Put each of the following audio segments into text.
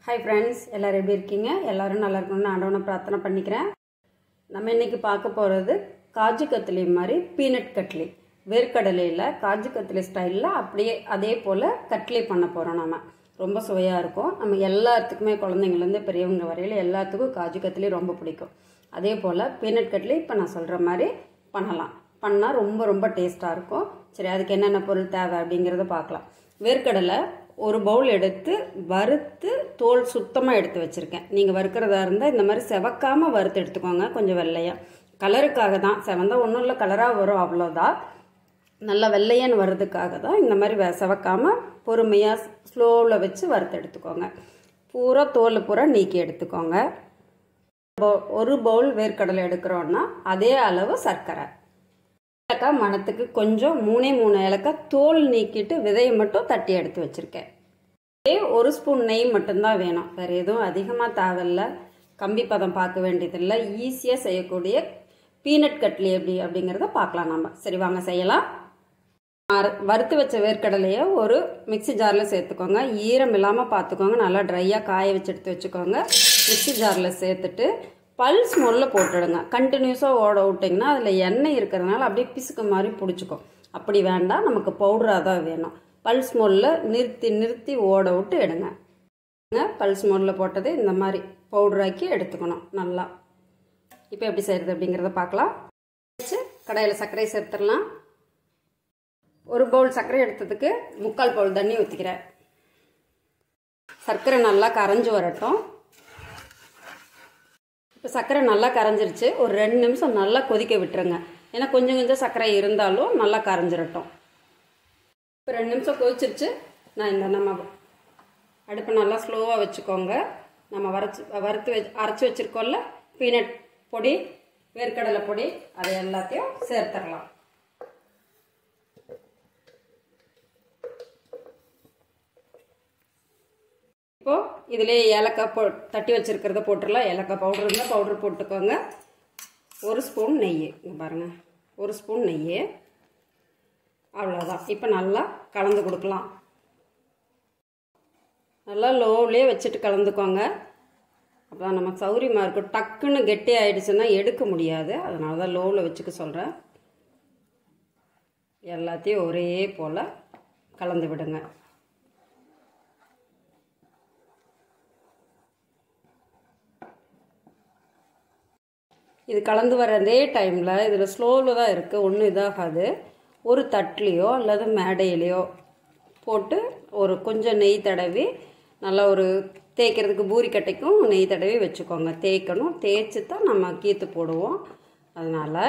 Hi friends, எல்லாரும் எப்படி இருக்கீங்க? எல்லாரும் நல்லா இருக்கணும்னு ஆண்டவனை பிரார்த்தனை பண்ணிக்கிறேன். நம்ம இன்னைக்கு பார்க்க போறது காஜு கத்லி மாதிரி பீனட் கட்லி. வேர்க்கடலையில காஜு கத்லி ஸ்டைல்ல அப்படியே அதே போல கட்லி பண்ண போறோம் நாம. ரொம்ப சுவையா இருக்கும். நம்ம எல்லாத்துக்குமே குழந்தைங்கள்ல இருந்து பெரியவங்க வரையில எல்லாத்துக்கும் காஜு கத்லி ரொம்ப பிடிக்கும். அதே போல பீனட் கட்லி இப்ப நான் சொல்ற மாதிரி பண்ணலாம். பண்ணா ரொம்ப டேஸ்டா இருக்கும். சரி, அதுக்கு என்னென்ன பொருள் தேவை அப்படிங்கறத பார்க்கலாம். வேர்க்கடலை ஒரு பவுல் எடுத்து வறுத்து தோல் சுத்தமாக எடுத்து வச்சுருக்கேன். நீங்கள் வறுக்கிறதா இருந்தால் இந்த மாதிரி செவக்காமல் வறுத்து எடுத்துக்கோங்க. கொஞ்சம் வெள்ளையாக கலருக்காக தான், செவந்தா ஒன்றும் இல்லை, கலராக வரும், அவ்வளோதான். நல்லா வெள்ளையான்னு வர்றதுக்காக தான் இந்த மாதிரி செவக்காமல் பொறுமையாக ஸ்லோவில் வச்சு வறுத்து எடுத்துக்கோங்க. பூரா தோல் பூரா நீக்கி எடுத்துக்கோங்க. ஒரு பவுல் வேர்க்கடலை எடுக்கிறோன்னா அதே அளவு சர்க்கரை, ஏலக்காய் மணத்துக்கு கொஞ்சம் 3 ஏலக்காய் தோல் நீக்கிட்டு விதையை மட்டும் தட்டி எடுத்து வச்சுருக்கேன். ஒரு ஸ்பூன் நெய் மட்டும்தான் வேணும், வேறு எதுவும் அதிகமாக தேவையில்லை. கம்பி பதம் பார்க்க வேண்டியதில்லை. ஈஸியாக செய்யக்கூடிய பீனட் கட்லி எப்படி அப்படிங்கிறத பார்க்கலாம் நம்ம. சரி, வாங்க செய்யலாம். வறுத்து வச்ச வேர்க்கடலையை ஒரு மிக்சி ஜாரில் சேர்த்துக்கோங்க. ஈரம் இல்லாமல் பார்த்துக்கோங்க. நல்லா ட்ரையாக காய வச்சு எடுத்து வச்சுக்கோங்க. மிக்சி ஜாரில் சேர்த்துட்டு பல்ஸ் மோடில் போட்டுடுங்க. கண்டினியூஸாக ஓட விட்டிங்கன்னா அதில் எண்ணெய் இருக்கிறதுனால அப்படியே பிசுக்கு மாதிரி பிடிச்சிக்கும். அப்படி வேண்டாம், நமக்கு பவுடராக தான் வேணும். பல்ஸ் மோடில் நிறுத்தி ஓட விட்டு எடுங்க. பல்ஸ் மோடில் போட்டது இந்த மாதிரி பவுடராக்கி எடுத்துக்கணும் நல்லா. இப்போ எப்படி செய்கிறது அப்படிங்கிறத பார்க்கலாம். கடாயில் சர்க்கரை சேர்த்துடலாம். ஒரு பவுல் சர்க்கரை எடுத்ததுக்கு 3/4 பவுல் தண்ணி ஊற்றிக்கிறேன். சர்க்கரை நல்லா கரைஞ்சி வரட்டும். இப்போ சர்க்கரை நல்லா கரைஞ்சிருச்சு. ஒரு 2 நிமிஷம் நல்லா கொதிக்க விட்டுருங்க. ஏன்னா கொஞ்சம் சர்க்கரை இருந்தாலும் நல்லா கரைஞ்சிரட்டும். இப்போ 2 நிமிஷம் கொதிச்சிருச்சு. நம்ம அடுப்பை நல்லா ஸ்லோவாக வச்சுக்கோங்க. நம்ம அரைச்சி வச்சுருக்கோம்ல பீனட் பொடி, வேர்க்கடலை பொடி, அதை எல்லாத்தையும் சேர்த்துடலாம். இப்போது இதிலே ஏலக்காய் தட்டி வச்சுருக்கிறத போட்டுடலாம். ஏலக்காய் பவுடர் இருந்தால் பவுடர் போட்டுக்கோங்க. 1 ஸ்பூன் நெய், இங்கே பாருங்கள், 1 ஸ்பூன் நெய், அவ்வளோதான். இப்போ நல்லா கலந்து கொடுக்கலாம். நல்லா லோவிலே வச்சுட்டு கலந்துக்கோங்க. அப்போ தான் நமக்கு சௌரியமாக இருக்கும். டக்குன்னு கெட்டி ஆகிடுச்சுன்னா எடுக்க முடியாது. அதனால தான் லோவில் வச்சுக்க சொல்கிறேன். எல்லாத்தையும் ஒரே போல் கலந்து விடுங்க. இது கலந்து வர அதே டைமில் இதில் ஸ்லோவில் தான் இருக்குது, ஒன்றும் இதாகாது. ஒரு தட்லேயோ அல்லது மேடையிலையோ போட்டு ஒரு கொஞ்சம் நெய் தடவி நல்லா ஒரு தேய்க்கிறதுக்கு பூரி கட்டைக்கும் நெய் தடவி வச்சுக்கோங்க. தேய்க்கணும், தேய்ச்சி தான் நம்ம கீத்து போடுவோம். அதனால்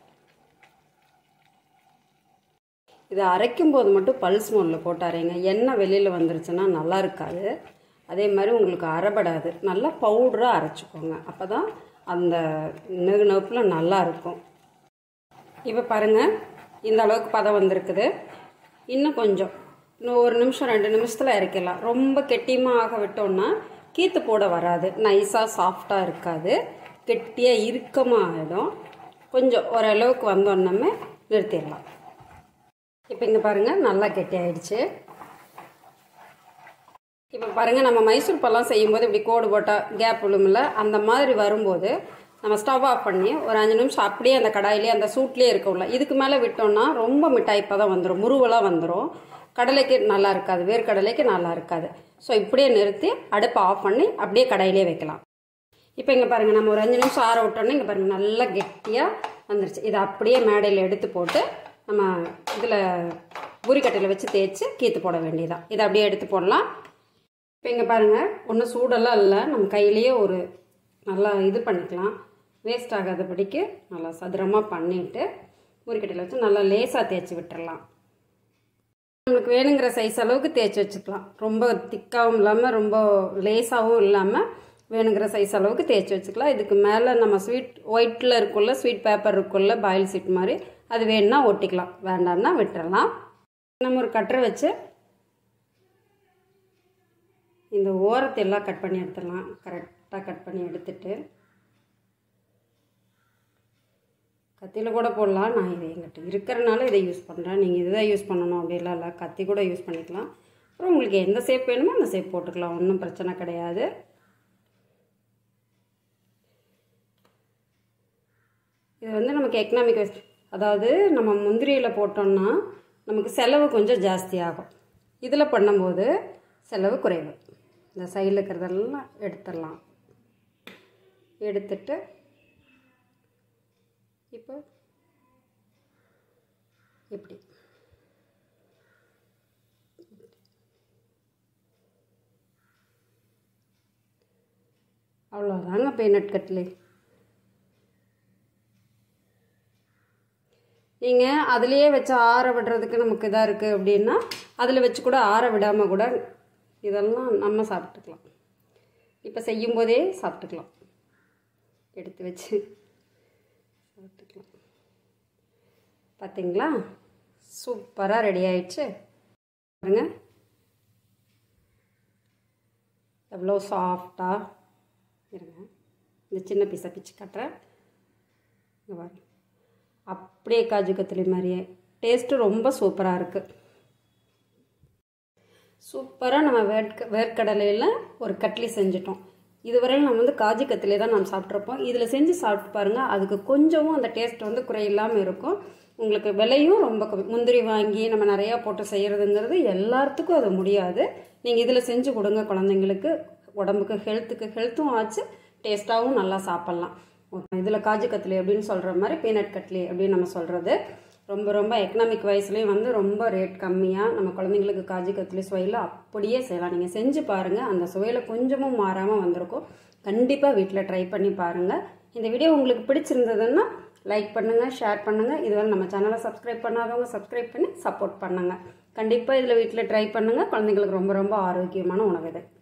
இதை அரைக்கும் போது மட்டும் பல்ஸ் மோடில் போட்டு அரைங்க. எண்ணெய் வெளியில் வந்துருச்சுன்னா நல்லா இருக்காது. அதே மாதிரி உங்களுக்கு அரைபடாது. நல்லா பவுடராக அரைச்சிக்கோங்க. அப்போ தான் அந்த நெருப்பில் நல்லா இருக்கும். இப்போ பாருங்கள், இந்த அளவுக்கு பதம் வந்திருக்குது. இன்னும் கொஞ்சம், இன்னும் 1 நிமிஷம் 2 நிமிஷத்தில் இறக்கலாம். ரொம்ப கெட்டியமாக ஆக விட்டோம்னா கீத்து போட வராது, நைஸாக சாஃப்டாக இருக்காது, கெட்டியாக இறுக்கமாக ஆகிடும். கொஞ்சம் ஓரளவுக்கு வந்தோன்னே நிறுத்திடலாம். இப்போ இங்கே பாருங்கள், நல்லா கெட்டி ஆகிடுச்சு. இப்போ பாருங்கள், நம்ம மைசூர் பாலாம் செய்யும்போது இப்படி கோடு போட்டால் கேப் விழுமில்ல, அந்த மாதிரி வரும்போது நம்ம ஸ்டவ் ஆஃப் பண்ணி ஒரு 5 நிமிஷம் அப்படியே அந்த கடாயிலே அந்த சூட்லேயே இருக்கவுள்ள. இதுக்கு மேலே விட்டோம்னா ரொம்ப மிட்டாய்ப்பாக தான் வந்துடும், முருவலாக வந்துடும். கடலைக்கு நல்லா இருக்காது, வேர்க்கடலைக்கு நல்லா இருக்காது. ஸோ இப்படியே நிறுத்தி அடுப்பை ஆஃப் பண்ணி அப்படியே கடாயிலே வைக்கலாம். இப்போ இங்கே பாருங்கள், நம்ம ஒரு 5 நிமிஷம் ஆற விட்டோன்னா இங்கே பாருங்கள் நல்லா கெட்டியாக வந்துருச்சு. இதை அப்படியே மேடையில் எடுத்து போட்டு நம்ம இதில் பூரிக்கட்டையில் வச்சு தேய்ச்சி கீத்து போட வேண்டியதான். இதை அப்படியே எடுத்து போடலாம். இப்போ இங்கே பாருங்கள், ஒன்றும் சூடெல்லாம் இல்லை, நம்ம கையிலேயே ஒரு நல்லா இது பண்ணிக்கலாம். வேஸ்ட் ஆகாதபடிக்கு நல்லா சதுரமாக பண்ணிவிட்டு பூரிக்கட்டையில் வச்சு நல்லா லேசாக தேய்ச்சி விட்டுடலாம். நம்மளுக்கு வேணுங்கிற சைஸ் அளவுக்கு தேய்ச்சி வச்சுக்கலாம். ரொம்ப திக்காகவும் இல்லாமல் ரொம்ப லேஸாகவும் இல்லாமல் வேணுங்கிற சைஸ் அளவுக்கு தேய்ச்சி வச்சுக்கலாம். இதுக்கு மேலே நம்ம ஸ்வீட் ஒயிட்டில் இருக்குள்ள ஸ்வீட் பேப்பர் இருக்குள்ள பாயில் சீட் மாதிரி, அது வேணுன்னா ஒட்டிக்கலாம், வேண்டாம்னா விட்டுடலாம். நம்ம ஒரு கட்டரை வச்சு இந்த ஓரத்தை எல்லாம் கட் பண்ணி எடுத்துடலாம். கரெக்டாக கட் பண்ணி எடுத்துட்டு கத்தியில் கூட போடலாம். நான் இதை எங்கிட்ட இருக்கிறனால இதை யூஸ் பண்ணுறேன். நீங்கள் இதுதான் யூஸ் பண்ணணும் அப்படிலாம் இல்லை, கத்தி கூட யூஸ் பண்ணிக்கலாம். அப்புறம் உங்களுக்கு எந்த ஷேப் வேணுமோ அந்த ஷேப் போட்டுக்கலாம், ஒன்றும் பிரச்சனை கிடையாது. இது வந்து நமக்கு எக்கனாமிக் வைஸ், அதாவது நம்ம முந்திரியில் போட்டோம்னா நமக்கு செலவு கொஞ்சம் ஜாஸ்தி ஆகும். இதில் பண்ணும்போது செலவு குறைவு. இந்த சைடில் இருக்கிறதெல்லாம் எடுத்துடலாம். எடுத்துட்டு இப்போ இப்படி அவ்வளோதாங்க பீனட் கட்லி. நீங்கள் அதுலேயே வச்சு ஆற விடுறதுக்கு நமக்கு இதாக இருக்குது அப்படின்னா அதில் வச்சு கூட ஆற விடாமல் கூட இதெல்லாம் நம்ம சாப்பிட்டுக்கலாம். இப்போ செய்யும்போதே சாப்பிட்டுக்கலாம், எடுத்து வச்சு சாப்பிட்டுக்கலாம். பார்த்தீங்களா, சூப்பராக ரெடி ஆயிடுச்சு பாருங்க. எவ்வளோ சாஃப்டாக இருங்க. இந்த சின்ன பீஸை பிச்சு காட்டுறேன். இங்கே பாருங்க, அப்படியே காஜு கத்திலி மாதிரியே டேஸ்ட்டு ரொம்ப சூப்பராக இருக்குது. சூப்பராக நம்ம வேர்க்கடலையில் ஒரு கட்லி செஞ்சிட்டோம். இதுவரையில் நம்ம வந்து காஜு கத்திலே தான் நம்ம சாப்பிட்ருப்போம். இதில் செஞ்சு சாப்பிட்டு பாருங்கள், அதுக்கு கொஞ்சமும் அந்த டேஸ்ட் வந்து குறையில்லாமல் இருக்கும். உங்களுக்கு விலையும் ரொம்ப கம்மி. முந்திரி வாங்கி நம்ம நிறையா போட்டு செய்கிறதுங்கிறது எல்லாத்துக்கும் அது முடியாது. நீங்கள் இதில் செஞ்சு கொடுங்க குழந்தைங்களுக்கு, உடம்புக்கு ஹெல்த்தும் ஆச்சு, டேஸ்ட்டாகவும் நல்லா சாப்பிட்லாம். இதில் காஜு கட்லி அப்படின்னு சொல்கிற மாதிரி பீனட் கட்லி அப்படின்னு நம்ம சொல்கிறது ரொம்ப ரொம்ப எக்கனாமிக் வைஸ்லேயும் வந்து ரொம்ப ரேட் கம்மியாக நம்ம குழந்தைங்களுக்கு காஜு கட்லி சுவையில் அப்படியே செய்யலாம். நீங்கள் செஞ்சு பாருங்கள், அந்த சுவையில் கொஞ்சமும் மாறாமல் வந்திருக்கும். கண்டிப்பாக வீட்டில் ட்ரை பண்ணி பாருங்கள். இந்த வீடியோ உங்களுக்கு பிடிச்சிருந்ததுன்னா லைக் பண்ணுங்கள், ஷேர் பண்ணுங்கள். இதுவரை நம்ம சேனலை சப்ஸ்கிரைப் பண்ணாதவங்க சப்ஸ்கிரைப் பண்ணி சப்போர்ட் பண்ணுங்கள். கண்டிப்பாக இதில் வீட்டில் ட்ரை பண்ணுங்கள். குழந்தைங்களுக்கு ரொம்ப ரொம்ப ஆரோக்கியமான உணவு இது.